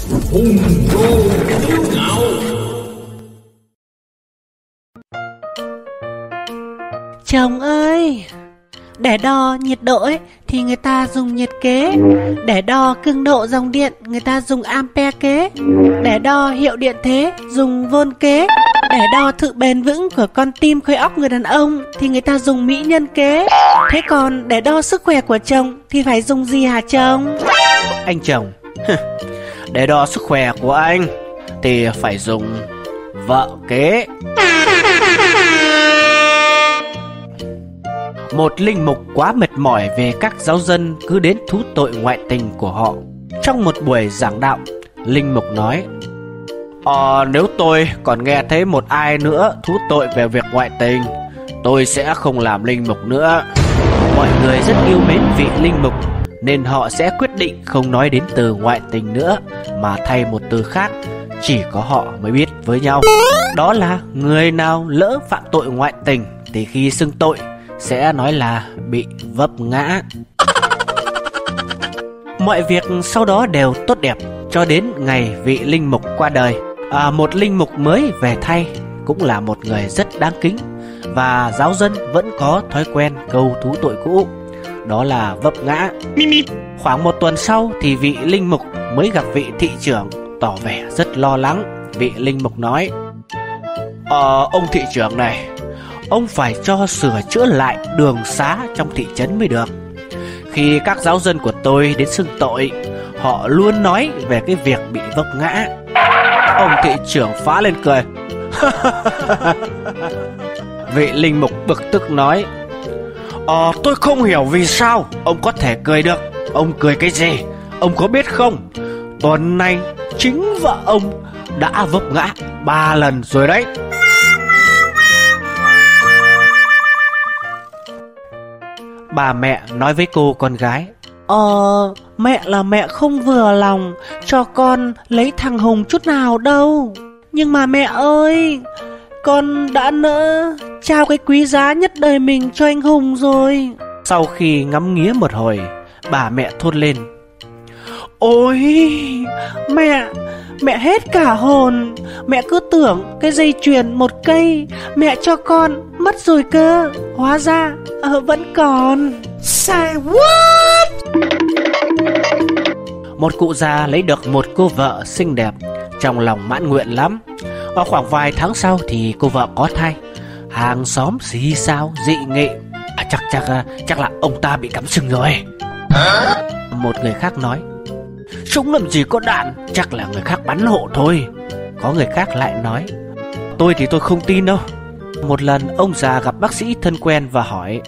hùng vô kiêu ngạo. Chồng ơi, để đo nhiệt độ ấy, thì người ta dùng nhiệt kế. Để đo cường độ dòng điện, người ta dùng ampere kế. Để đo hiệu điện thế, dùng vôn kế. Để đo sự bền vững của con tim khối óc người đàn ông thì người ta dùng mỹ nhân kế. Thế còn để đo sức khỏe của chồng thì phải dùng gì hả chồng? Anh chồng, để đo sức khỏe của anh thì phải dùng vợ kế. Một linh mục quá mệt mỏi về các giáo dân cứ đến thú tội ngoại tình của họ. Trong một buổi giảng đạo, linh mục nói: nếu tôi còn nghe thấy một ai nữa thú tội về việc ngoại tình, tôi sẽ không làm linh mục nữa. Mọi người rất yêu mến vị linh mục, nên họ sẽ quyết định không nói đến từ ngoại tình nữa, mà thay một từ khác chỉ có họ mới biết với nhau. Đó là người nào lỡ phạm tội ngoại tình thì khi xưng tội sẽ nói là bị vấp ngã. Mọi việc sau đó đều tốt đẹp cho đến ngày vị linh mục qua đời. Một linh mục mới về thay, cũng là một người rất đáng kính, và giáo dân vẫn có thói quen câu thú tội cũ, đó là vấp ngã. Khoảng một tuần sau thì vị linh mục mới gặp vị thị trưởng, tỏ vẻ rất lo lắng. Vị linh mục nói: ông thị trưởng này, ông phải cho sửa chữa lại đường xá trong thị trấn mới được. Khi các giáo dân của tôi đến xưng tội, họ luôn nói về cái việc bị vấp ngã. Ông thị trưởng phá lên cười. Vị linh mục bực tức nói: tôi không hiểu vì sao ông có thể cười được. Ông cười cái gì? Ông có biết không, tuần này chính vợ ông đã vấp ngã 3 lần rồi đấy. Bà mẹ nói với cô con gái: Mẹ là mẹ không vừa lòng cho con lấy thằng Hùng chút nào đâu. Nhưng mà mẹ ơi, con đã nỡ trao cái quý giá nhất đời mình cho anh Hùng rồi. Sau khi ngắm nghía một hồi, bà mẹ thốt lên: Ôi, mẹ hết cả hồn. Mẹ cứ tưởng cái dây chuyền 1 cây mẹ cho con mất rồi cơ. Hóa ra vẫn còn. Say what? Một cụ già lấy được một cô vợ xinh đẹp, trong lòng mãn nguyện lắm. Ở khoảng vài tháng sau thì cô vợ có thai. Hàng xóm xì xào dị nghị: chắc là ông ta bị cắm sừng rồi. Một người khác nói: súng làm gì có đạn, chắc là người khác bắn hộ thôi. Có người khác lại nói: tôi thì tôi không tin đâu. Một lần ông già gặp bác sĩ thân quen và hỏi: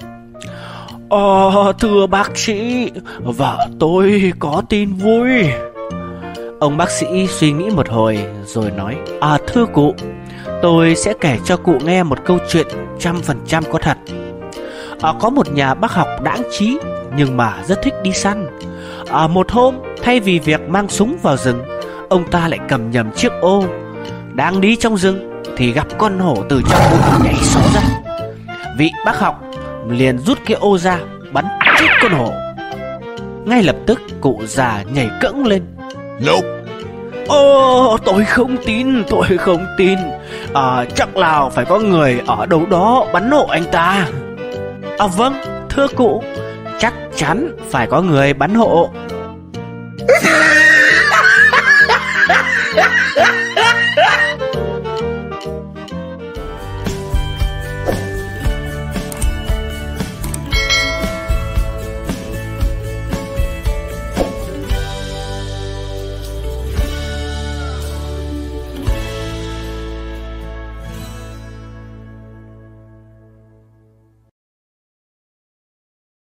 thưa bác sĩ, vợ tôi có tin vui. Ông bác sĩ suy nghĩ một hồi rồi nói: thưa cụ, tôi sẽ kể cho cụ nghe một câu chuyện 100% có thật. Có một nhà bác học đãng trí nhưng mà rất thích đi săn. Một hôm, thay vì việc mang súng vào rừng, ông ta lại cầm nhầm chiếc ô. Đang đi trong rừng thì gặp con hổ từ trong bụi nhảy xó ra. Vị bác học liền rút cái ô ra, bắn chết con hổ. Ngay lập tức cụ già nhảy cẫng lên: Nope. Tôi không tin. Chắc là phải có người ở đâu đó bắn hộ anh ta. Vâng, thưa cụ, chắc chắn phải có người bắn hộ.